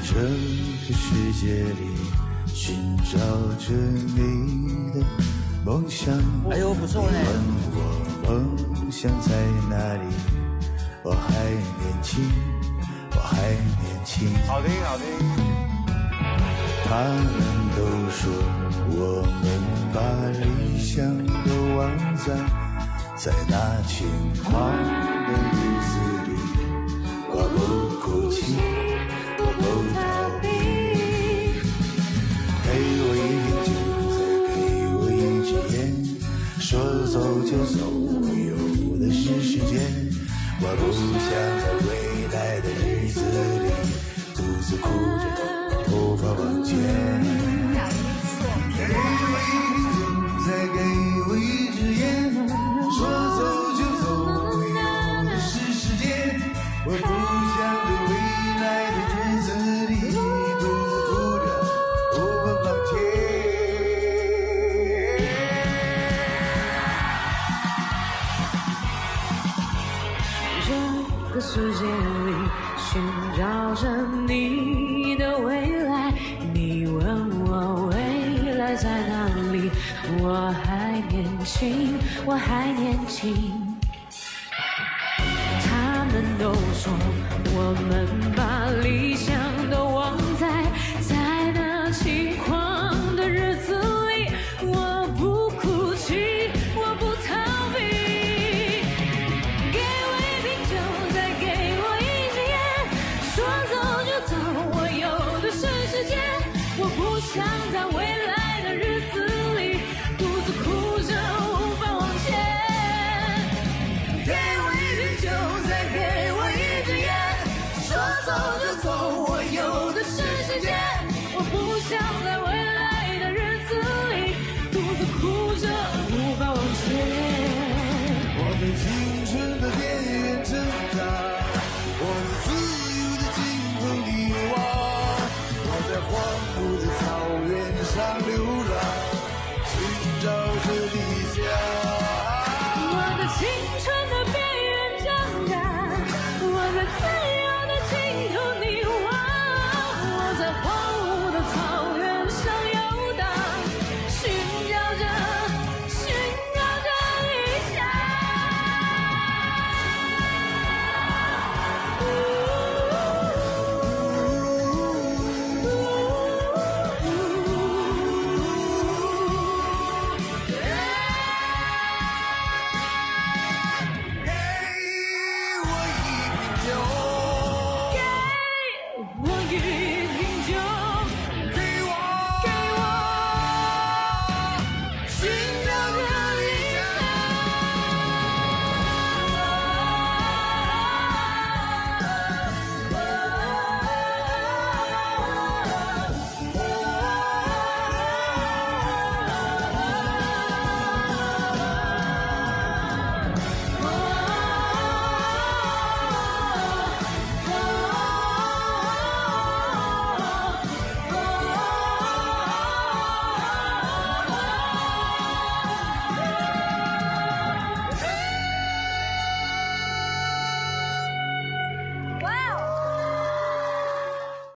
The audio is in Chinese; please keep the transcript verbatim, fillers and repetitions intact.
这个世界里寻找着你的梦想。 哎呦，不错嘞！ 问我梦想在哪里？我还年轻，我还年轻。 好听，好听。 他们都说我们把理想都忘在在那轻狂的日子里。我不哭泣，我不逃避。给我一瓶酒，再给我一支烟，说走就走，我有的是时间。我不想在未来的日子里独自哭着头发往前。给我一瓶酒，再给我一支烟，说走就走，我有的是时间。我不想在未来的日子里独自哭着头发往前。 这个世界里寻找着你的未来，你问我未来在哪里？我还年轻，我还年轻。他们都说我们把理想都